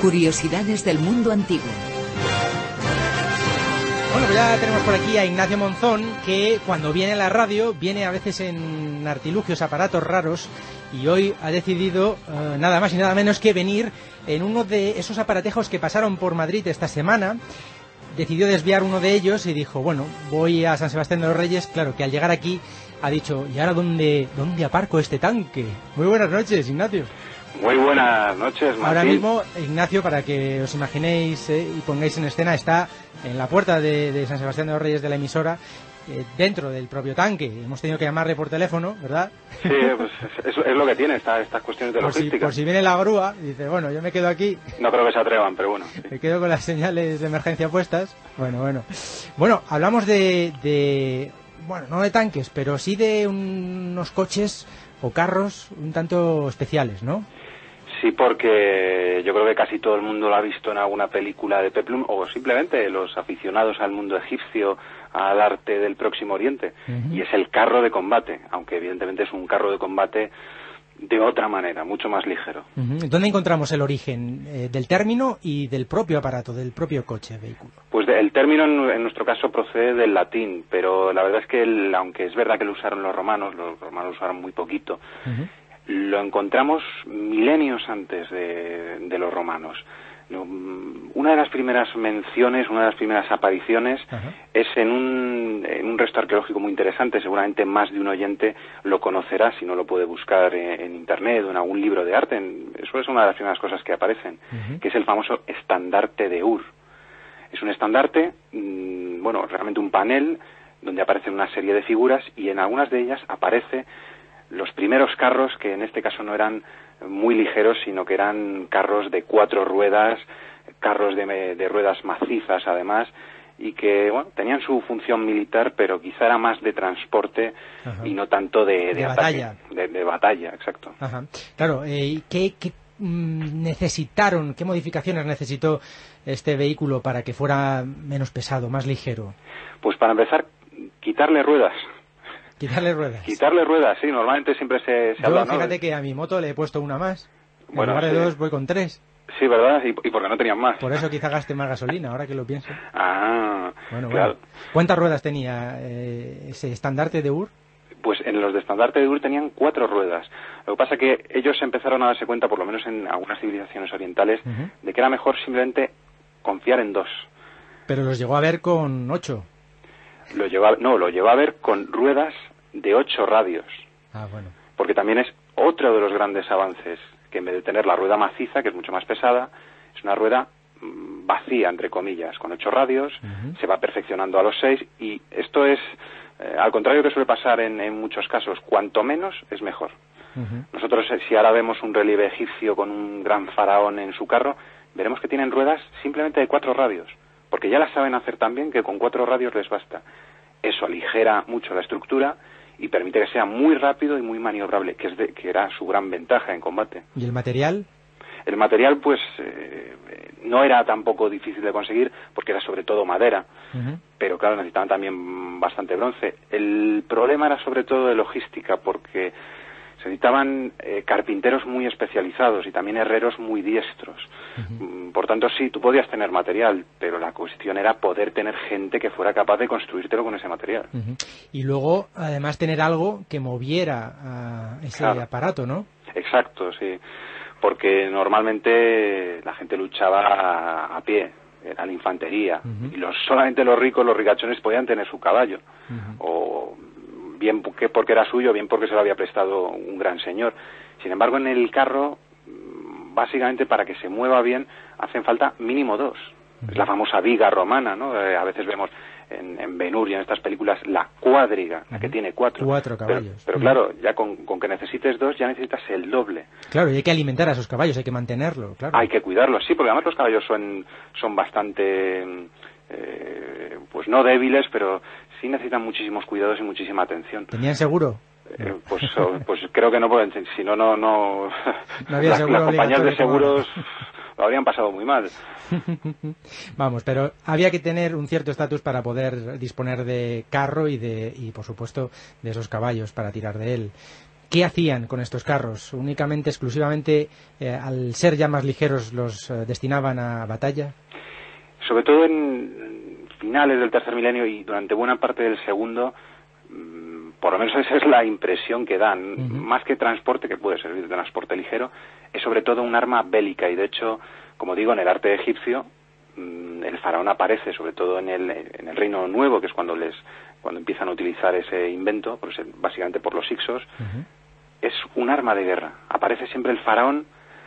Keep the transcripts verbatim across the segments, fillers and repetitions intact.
Curiosidades del mundo antiguo. Bueno, pues ya tenemos por aquí a Ignacio Monzón, que cuando viene a la radio, viene a veces en artilugios, aparatos raros, y hoy ha decidido eh, nada más y nada menos que venir en uno de esos aparatejos que pasaron por Madrid esta semana. Decidió desviar uno de ellos y dijo, bueno, voy a San Sebastián de los Reyes. Claro que al llegar aquí ha dicho, ¿y ahora dónde, dónde aparco este tanque? Muy buenas noches, Ignacio. Muy buenas noches, Martín. Ahora mismo, Ignacio, para que os imaginéis eh, y pongáis en escena, está en la puerta de, de San Sebastián de los Reyes de la emisora, eh, dentro del propio tanque. Hemos tenido que llamarle por teléfono, ¿verdad? Sí, pues es, es lo que tiene esta, estas cuestiones de por logística. Si, por si viene la grúa, dice, bueno, yo me quedo aquí. No creo que se atrevan, pero bueno. Sí. Me quedo con las señales de emergencia puestas. Bueno, bueno. Bueno, hablamos de, de bueno, no de tanques, pero sí de unos coches o carros un tanto especiales, ¿no? Sí, porque yo creo que casi todo el mundo lo ha visto en alguna película de Peplum, o simplemente los aficionados al mundo egipcio, al arte del Próximo Oriente. Uh-huh. Y es el carro de combate, aunque evidentemente es un carro de combate de otra manera, mucho más ligero. Uh-huh. ¿Dónde encontramos el origen eh, del término y del propio aparato, del propio coche, vehículo? Pues de, el término en, en nuestro caso procede del latín, pero la verdad es que, el, aunque es verdad que lo usaron los romanos, los romanos lo usaron muy poquito, uh-huh. Lo encontramos milenios antes de, de los romanos. Una de las primeras menciones, una de las primeras apariciones, uh-huh. es en un, en un resto arqueológico muy interesante. Seguramente más de un oyente lo conocerá si no lo puede buscar en, en internet o en algún libro de arte. Eso es una de las primeras cosas que aparecen, uh-huh. que es el famoso estandarte de Ur. Es un estandarte, mmm, bueno, realmente un panel donde aparecen una serie de figuras y en algunas de ellas aparece los primeros carros, que en este caso no eran muy ligeros, sino que eran carros de cuatro ruedas, carros de, de ruedas macizas además, y que bueno, tenían su función militar, pero quizá era más de transporte. Ajá. Y no tanto de, de, de ataque, batalla. De, de batalla, exacto. Ajá. Claro, eh, ¿qué, qué mm, necesitaron, qué modificaciones necesitó este vehículo para que fuera menos pesado, más ligero? Pues para empezar, quitarle ruedas. Quitarle ruedas. Quitarle ruedas, sí, normalmente siempre se, se Yo, habla, ¿no? Fíjate que a mi moto le he puesto una más. En bueno, lugar de sí. dos voy con tres. Sí, ¿verdad? ¿Y, y porque no tenían más? Por eso quizá gaste más gasolina, ahora que lo pienso. Ah, bueno, claro. Bueno. ¿Cuántas ruedas tenía eh, ese estandarte de Ur? Pues en los de estandarte de Ur tenían cuatro ruedas. Lo que pasa es que ellos empezaron a darse cuenta, por lo menos en algunas civilizaciones orientales, uh-huh. de que era mejor simplemente confiar en dos. Pero los llegó a ver con ocho. Lo llevó, no, lo llevó a ver con ruedas de ocho radios. Ah, bueno. Porque también es otro de los grandes avances, que en vez de tener la rueda maciza, que es mucho más pesada, es una rueda mmm, vacía, entre comillas, con ocho radios, uh-huh. se va perfeccionando a los seis, y esto es, eh, al contrario que suele pasar en, en muchos casos, cuanto menos es mejor. Uh-huh. Nosotros, si ahora vemos un relieve egipcio con un gran faraón en su carro, veremos que tienen ruedas simplemente de cuatro radios, porque ya las saben hacer tan bien que con cuatro radios les basta. Eso aligera mucho la estructura y permite que sea muy rápido y muy maniobrable, que es de, que era su gran ventaja en combate. ¿Y el material? El material, pues, eh, no era tampoco difícil de conseguir, porque era sobre todo madera, uh-huh. pero claro, necesitaban también bastante bronce. El problema era sobre todo de logística, porque se necesitaban eh, carpinteros muy especializados y también herreros muy diestros. Uh-huh. Por tanto, sí, tú podías tener material, pero la cuestión era poder tener gente que fuera capaz de construírtelo con ese material. Uh-huh. Y luego, además, tener algo que moviera uh, ese claro. aparato, ¿no? Exacto, sí. Porque normalmente la gente luchaba a, a pie, era la infantería. Uh-huh. Y los, solamente los ricos, los ricachones, podían tener su caballo. Uh-huh. O bien porque era suyo, bien porque se lo había prestado un gran señor. Sin embargo, en el carro, básicamente para que se mueva bien, hacen falta mínimo dos. Es la famosa viga romana, ¿no? Eh, a veces vemos en, en Ben-Hur y en estas películas la cuadriga, la que tiene cuatro. Cuatro caballos. Pero, pero claro, ya con, con que necesites dos, ya necesitas el doble. Claro, y hay que alimentar a esos caballos, hay que mantenerlo, claro. Hay que cuidarlos, sí, porque además los caballos son, son bastante, eh, pues no débiles, pero sí necesitan muchísimos cuidados y muchísima atención. ¿Tenían seguro? Eh, pues, pues creo que no pueden, si no, no, no, no había las, las compañías de seguros lo habrían pasado muy mal. Vamos, pero había que tener un cierto estatus para poder disponer de carro y de y por supuesto de esos caballos para tirar de él. ¿Qué hacían con estos carros? ¿Únicamente, exclusivamente, eh, al ser ya más ligeros, los eh, destinaban a batalla? Sobre todo en finales del tercer milenio y durante buena parte del segundo, mmm, por lo menos esa es la impresión que dan. Uh-huh. Más que transporte, que puede servir de transporte ligero, es sobre todo un arma bélica. Y de hecho, como digo, en el arte egipcio, mmm, el faraón aparece, sobre todo en el, en el Reino Nuevo, que es cuando les cuando empiezan a utilizar ese invento, pues, básicamente por los hicsos. Uh-huh. Es un arma de guerra. Aparece siempre el faraón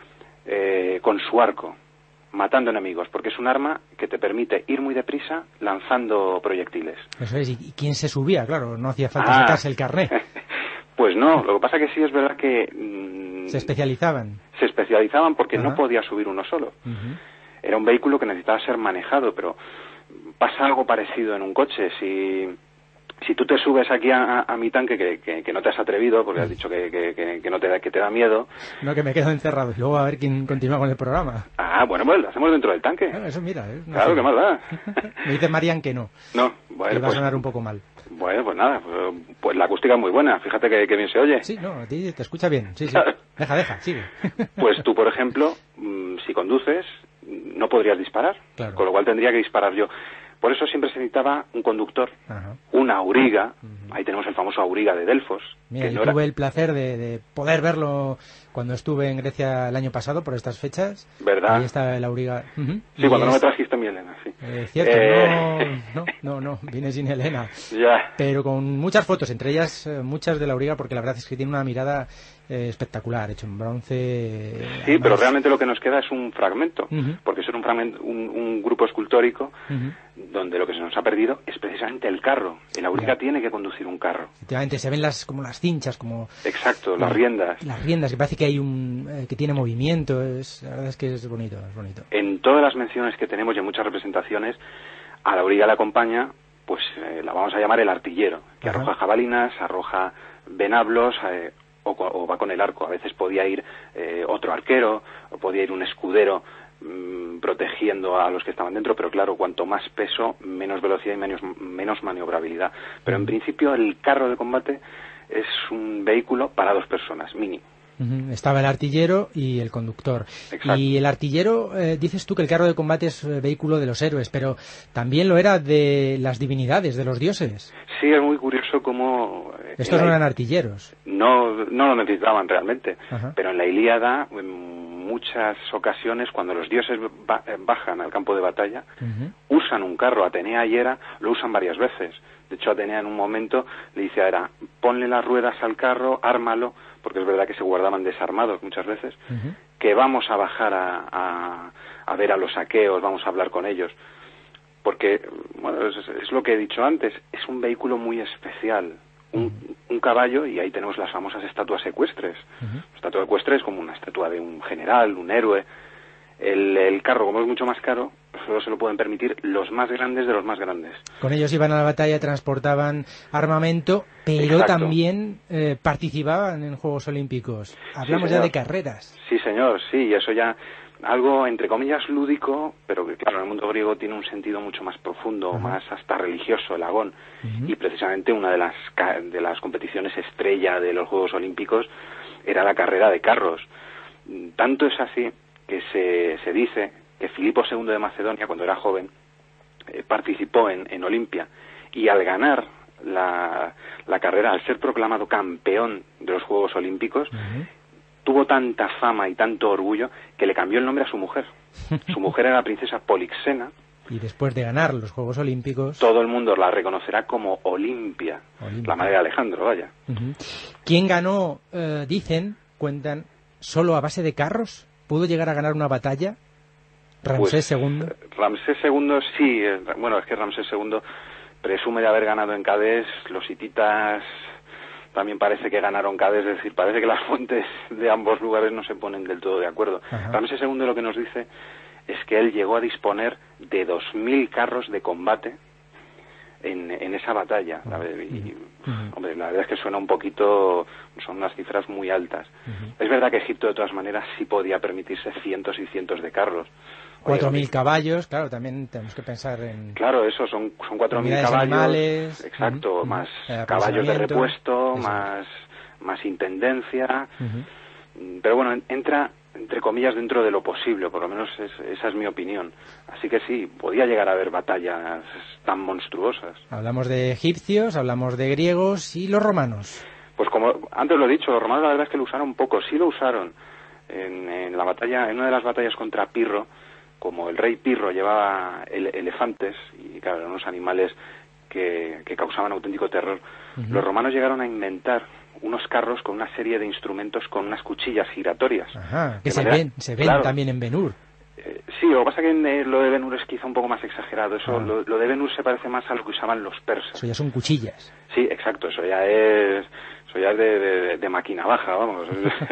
eh, con su arco, matando enemigos, porque es un arma que te permite ir muy deprisa lanzando proyectiles. Eso es, ¿y quién se subía? Claro, no hacía falta ah. sacarse el carné. Pues no, lo que pasa que sí es verdad que... Mmm, ¿Se especializaban? Se especializaban porque Ajá. no podía subir uno solo. Uh-huh. Era un vehículo que necesitaba ser manejado, pero pasa algo parecido en un coche. Si... Si tú te subes aquí a, a, a mi tanque, que, que, que no te has atrevido, porque has dicho que, que, que, que no te da, que te da miedo... No, que me quedo encerrado y luego a ver quién continúa con el programa. Ah, bueno, pues lo hacemos dentro del tanque. Ah, eso mira, ¿eh? No claro, sé. que más da. Me dice Marian que no. No, bueno, que va pues, a sonar un poco mal. Bueno, pues nada, pues, pues la acústica es muy buena, fíjate que, que bien se oye. Sí, no, a ti te escucha bien, sí, sí. Claro. Deja, deja, sigue. Pues tú, por ejemplo, mmm, si conduces, no podrías disparar, claro. Con lo cual tendría que disparar yo. Por eso siempre se necesitaba un conductor, Ajá. una auriga, uh-huh. Ahí tenemos el famoso auriga de Delfos. Mira, que yo no era... tuve el placer de, de poder verlo cuando estuve en Grecia el año pasado por estas fechas. ¿Verdad? Ahí está el auriga. Uh-huh. Sí, y cuando es... no me trajiste mi Elena, sí. Eh, cierto, eh... no, no, no, no, vine sin Elena. Ya. Pero con muchas fotos, entre ellas eh, muchas de la auriga, porque la verdad es que tiene una mirada eh, espectacular, hecho en bronce. Eh, sí, además... pero realmente lo que nos queda es un fragmento, uh-huh. porque es un, fragmento, un, un grupo escultórico uh-huh. donde lo que se nos ha perdido es precisamente el carro. El auriga ya. Tiene que conducir un carro. Efectivamente, se ven las como las cinchas, como... Exacto, la, las riendas. Las riendas, que parece que hay un... Eh, que tiene movimiento, es, la verdad es que es bonito, es bonito. En todas las menciones que tenemos y en muchas representaciones, a la auriga le acompaña, pues eh, la vamos a llamar el artillero, que Ajá. arroja jabalinas, arroja venablos, eh, o, o va con el arco. A veces podía ir eh, otro arquero, o podía ir un escudero mmm, protegiendo a los que estaban dentro, pero claro, cuanto más peso, menos velocidad y menos, menos maniobrabilidad. Pero en principio el carro de combate es un vehículo para dos personas, mínimo. Uh-huh. Estaba el artillero y el conductor. Exacto. Y el artillero, eh, dices tú que el carro de combate es eh, vehículo de los héroes, pero también lo era de las divinidades, de los dioses. Sí, es muy curioso cómo... Eh, Estos no la... eran artilleros. No, no lo necesitaban realmente, uh-huh. pero en la Ilíada, en muchas ocasiones, cuando los dioses ba- bajan al campo de batalla, uh-huh. usan un carro. Atenea y Hera lo usan varias veces. De hecho, Atenea en un momento le dice a Hera, ponle las ruedas al carro, ármalo, porque es verdad que se guardaban desarmados muchas veces, uh-huh. que vamos a bajar a, a, a ver a los aqueos, vamos a hablar con ellos. Porque, bueno, es, es lo que he dicho antes, es un vehículo muy especial. Un, uh-huh. un caballo, y ahí tenemos las famosas estatuas ecuestres. Uh-huh. La estatua ecuestre es como una estatua de un general, un héroe. El, el carro, como es mucho más caro, solo se lo pueden permitir los más grandes de los más grandes. Con ellos iban a la batalla, transportaban armamento, pero Exacto. también eh, participaban en Juegos Olímpicos. Hablamos sí, ya de carreras. Sí, señor, sí, y eso ya... Algo, entre comillas, lúdico, pero que, claro, en el mundo griego tiene un sentido mucho más profundo, uh-huh. más hasta religioso, el agón. Uh-huh. Y precisamente una de las, de las competiciones estrella de los Juegos Olímpicos era la carrera de carros. Tanto es así que se, se dice que Filipo segundo de Macedonia, cuando era joven, eh, participó en, en Olimpia, y al ganar la, la carrera, al ser proclamado campeón de los Juegos Olímpicos, uh-huh. tuvo tanta fama y tanto orgullo que le cambió el nombre a su mujer. Su mujer era la princesa Polixena. Y después de ganar los Juegos Olímpicos... todo el mundo la reconocerá como Olimpia, Olimpia. La madre de Alejandro, vaya. Uh-huh. ¿Quién ganó, eh, dicen, cuentan, solo a base de carros? ¿Pudo llegar a ganar una batalla? ¿Ramsés pues, segundo? Ramsés segundo, sí. Bueno, es que Ramsés segundo presume de haber ganado en Cadés. Los hititas... también parece que ganaron Cadés, es decir, parece que las fuentes de ambos lugares no se ponen del todo de acuerdo. Ajá. Ramsés segundo lo que nos dice es que él llegó a disponer de dos mil carros de combate en, en esa batalla. Uh-huh. Y, uh-huh. hombre, la verdad es que suena un poquito, son unas cifras muy altas. Uh-huh. Es verdad que Egipto de todas maneras sí podía permitirse cientos y cientos de carros. Cuatro mil caballos, claro, también tenemos que pensar en... Claro, eso, son, son cuatro mil caballos. Animales, exacto, uh-huh. más uh-huh. caballos de repuesto, eso. más más intendencia, Uh-huh. pero bueno, entra entre comillas dentro de lo posible, por lo menos es, esa es mi opinión. Así que sí, podía llegar a haber batallas tan monstruosas. Hablamos de egipcios, hablamos de griegos y los romanos. Pues como antes lo he dicho, los romanos la verdad es que lo usaron poco, sí lo usaron en, en la batalla, en una de las batallas contra Pirro, como el rey Pirro llevaba ele- elefantes, y claro, eran unos animales que, que causaban auténtico terror, uh-huh. Los romanos llegaron a inventar unos carros con una serie de instrumentos con unas cuchillas giratorias. Ajá, que se manera, ven, se ven claro, también en Ben-Hur. Eh, sí, lo que pasa es que en, eh, lo de Ben-Hur es quizá un poco más exagerado. Eso, ah. lo, lo de Ben-Hur se parece más a lo que usaban los persas. Eso ya son cuchillas. Sí, exacto, eso ya es, eso ya es de, de, de máquina baja, vamos.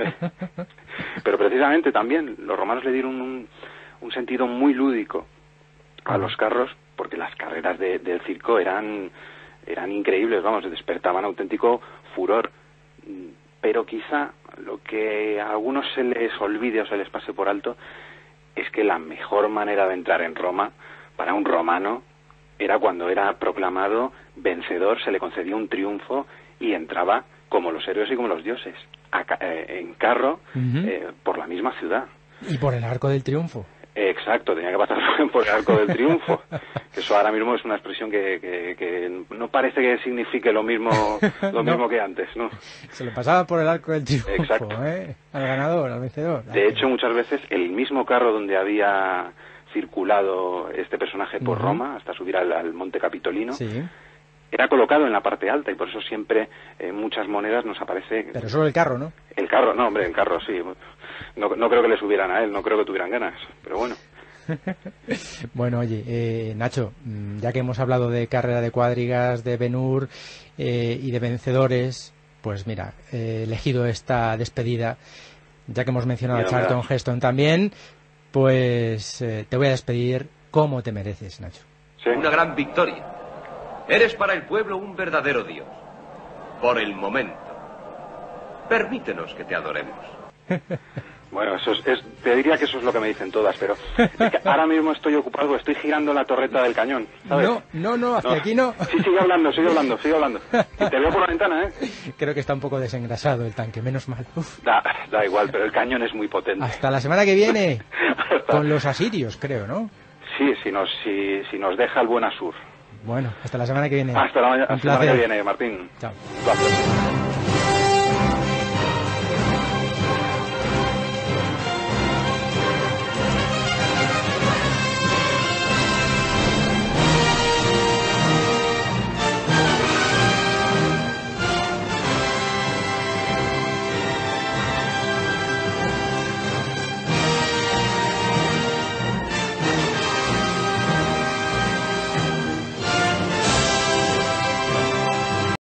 Pero precisamente también los romanos le dieron un, un sentido muy lúdico a los carros, porque las carreras de, del circo eran, eran increíbles, vamos, despertaban auténtico furor. Pero quizá lo que a algunos se les olvide o se les pase por alto es que la mejor manera de entrar en Roma para un romano era cuando era proclamado vencedor, se le concedía un triunfo y entraba como los héroes y como los dioses, a, eh, en carro, uh-huh. eh, por la misma ciudad. Y por el Arco del Triunfo. Exacto, tenía que pasar por el Arco del Triunfo. Que eso ahora mismo es una expresión que, que, que no parece que signifique lo mismo lo no. mismo que antes, ¿no? Se lo pasaba por el Arco del Triunfo, exacto. ¿eh? Al ganador, al vencedor. De hecho, muchas veces el mismo carro donde había circulado este personaje por uh-huh. Roma, hasta subir al, al Monte Capitolino, sí. era colocado en la parte alta, y por eso siempre en muchas monedas nos aparece... Pero solo el carro, ¿no? El carro, no, hombre, el carro, sí. No, no creo que le subieran a él, no creo que tuvieran ganas, pero bueno. Bueno, oye, eh, Nacho, ya que hemos hablado de carrera de cuadrigas, de Ben-Hur eh, y de vencedores, pues mira, he elegido esta despedida, ya que hemos mencionado mira, a Charlton mira. Heston también, pues eh, te voy a despedir como te mereces, Nacho. ¿Sí? Una gran victoria. Eres para el pueblo un verdadero dios. Por el momento. Permítenos que te adoremos. Bueno, eso es, es, te diría que eso es lo que me dicen todas, pero es que ahora mismo estoy ocupado, estoy girando la torreta del cañón, ¿sabes? No, no, no, hasta no. aquí no. Sí, sigue hablando, sigue hablando, sigue hablando. Y te veo por la ventana, ¿eh? Creo que está un poco desengrasado el tanque, menos mal. Uf. Da, da igual, pero el cañón es muy potente. Hasta la semana que viene, con los asirios, creo, ¿no? Sí, si nos, si, si nos deja el buen Asur. Bueno, hasta la semana que viene. Hasta la, hasta la semana que viene, Martín. Chao. Un placer.